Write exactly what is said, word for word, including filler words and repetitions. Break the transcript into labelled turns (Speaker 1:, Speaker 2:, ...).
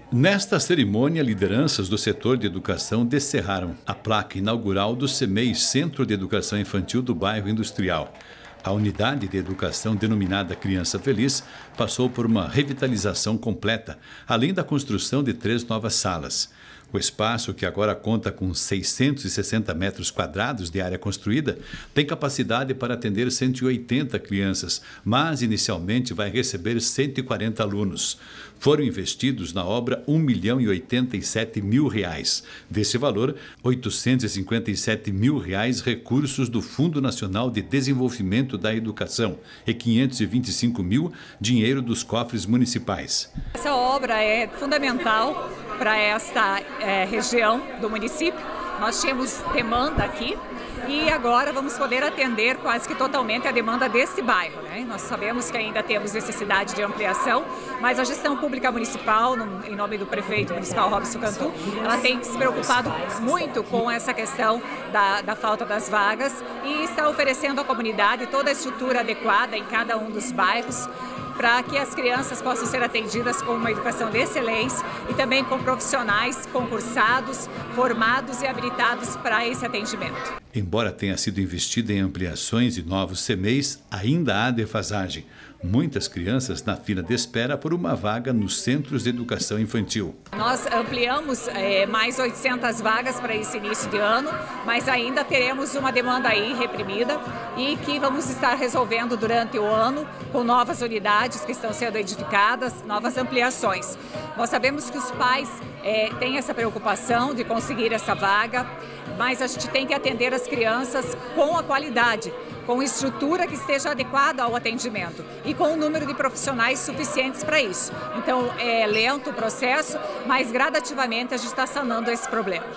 Speaker 1: Nesta cerimônia, lideranças do setor de educação descerraram a placa inaugural do CEMEI, Centro de Educação Infantil do Bairro Industrial. A unidade de educação denominada Criança Feliz passou por uma revitalização completa, além da construção de três novas salas. O espaço, que agora conta com seiscentos e sessenta metros quadrados de área construída, tem capacidade para atender cento e oitenta crianças, mas inicialmente vai receber cento e quarenta alunos. Foram investidos na obra um milhão e oitenta e sete mil reais. Desse valor, oitocentos e cinquenta e sete mil reais recursos do Fundo Nacional de Desenvolvimento da Educação e quinhentos e vinte e cinco mil dinheiro dos cofres municipais.
Speaker 2: Essa obra é fundamental para esta é, região do município. Nós tínhamos demanda aqui e agora vamos poder atender quase que totalmente a demanda desse bairro, né? Nós sabemos que ainda temos necessidade de ampliação, mas a gestão pública municipal, no, em nome do prefeito municipal Robson Cantu, ela tem se preocupado muito com essa questão da, da falta das vagas e está oferecendo à comunidade toda a estrutura adequada em cada um dos bairros, para que as crianças possam ser atendidas com uma educação de excelência e também com profissionais concursados, formados e habilitados para esse atendimento.
Speaker 1: Embora tenha sido investido em ampliações e novos CEMEIs, ainda há defasagem. Muitas crianças na fila de espera por uma vaga nos centros de educação infantil.
Speaker 2: Nós ampliamos é, mais oitocentas vagas para esse início de ano, mas ainda teremos uma demanda aí reprimida e que vamos estar resolvendo durante o ano com novas unidades que estão sendo edificadas, novas ampliações. Nós sabemos que os pais é, têm essa preocupação de conseguir essa vaga, mas a gente tem que atender as crianças com a qualidade, com estrutura que esteja adequada ao atendimento e com um número de profissionais suficientes para isso. Então é lento o processo, mas gradativamente a gente está sanando esse problema.